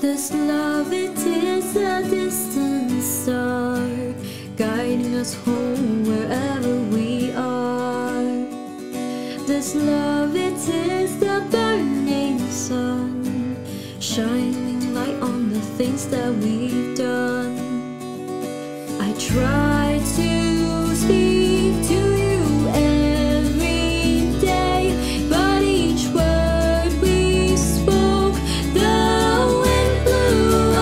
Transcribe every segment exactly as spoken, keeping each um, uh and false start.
This love, it is a distant star, guiding us home wherever we are. This love, it is the burning sun, shining light on the things that we've done. I try to speak to you every day, but each word we spoke, the wind blew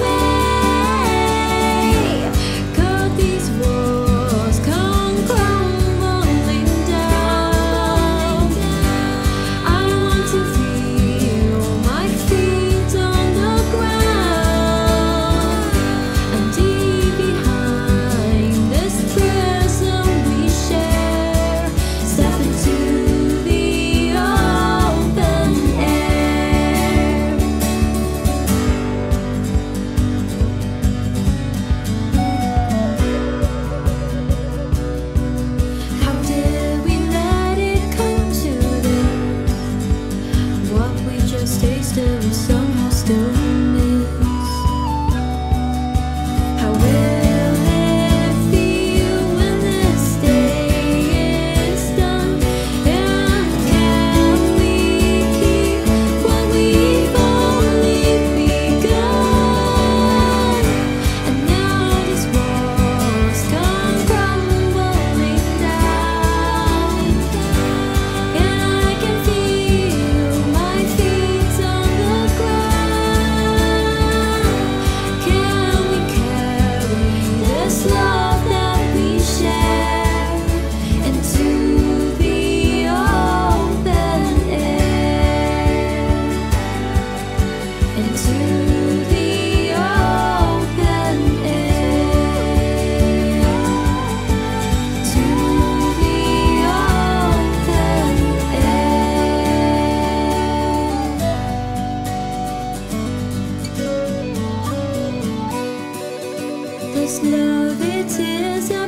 away. Could these walls come crumbling down? I want to feel my feet on the ground, and deep behind this prison we share, step into the open air. How did we let it come to this? What we just tasted we somehow still miss. How will it feel when this day is done? And can we keep what we've only begun? And now these walls come crumbling down, and I can feel my feet on the ground. Can we carry this love that we share into the open air? Into the open air. To the open air. This love, it is a